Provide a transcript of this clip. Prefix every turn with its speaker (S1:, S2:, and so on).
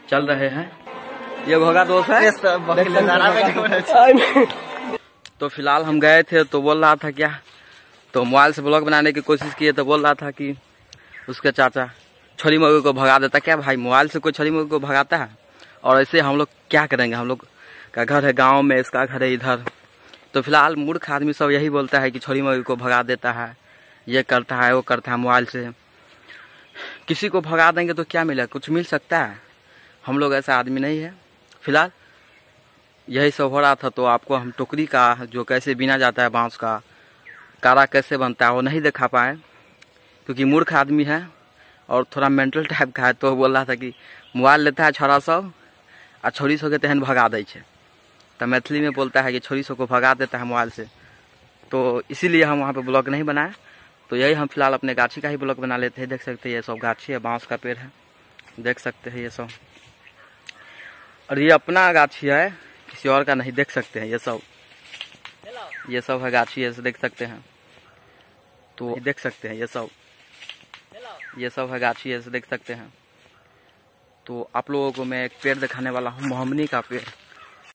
S1: चल रहे हैं। ये भोगा दोस्त है। तो फिलहाल हम गए थे तो बोल रहा था क्या, तो मोबाइल से ब्लॉग बनाने की कोशिश किए तो बोल रहा था कि उसके चाचा छोरी मुर्गी को भगा देता। क्या भाई, मोबाइल से कोई छोरी मुर्गी को भगाता है? और ऐसे हम लोग क्या करेंगे? हम लोग का घर है गांव में, इसका घर है इधर। तो फिलहाल मूर्ख आदमी सब यही बोलता है कि छोरी मुर्गी को भगा देता है, ये करता है वो करता है। मोबाइल से किसी को भगा देंगे तो क्या मिलेगा? कुछ मिल सकता है? हम लोग ऐसा आदमी नहीं है। फिलहाल यही सब हो रहा था। तो आपको हम टोकरी का जो कैसे बिना जाता है, बांस का कारा कैसे बनता है वो नहीं दिखा पाए, क्योंकि मूर्ख आदमी है और थोड़ा मेंटल टाइप का है। तो बोल रहा था कि मोबाइल लेता है छोरा सब आ छोरी सब के तहन भगा दे छे। तो मैथिली में बोलता है कि छोरी सब को भगा देता है मोबाइल से। तो इसीलिए हम वहाँ पे ब्लॉग नहीं बनाए। तो यही हम फिलहाल अपने गाछी का ही ब्लॉग बना लेते हैं। देख सकते हैं ये सब गाछी है, बांस का पेड़ है, देख सकते हैं ये सब। और ये अपना गाछी है, किसी और का नहीं। देख सकते हैं ये सब है गाछी है, देख सकते हैं। तो देख सकते हैं ये सब है गाछी है, देख सकते हैं। तो आप लोगों को मैं एक पेड़ दिखाने वाला हूँ, मोहम्मनी का पेड़।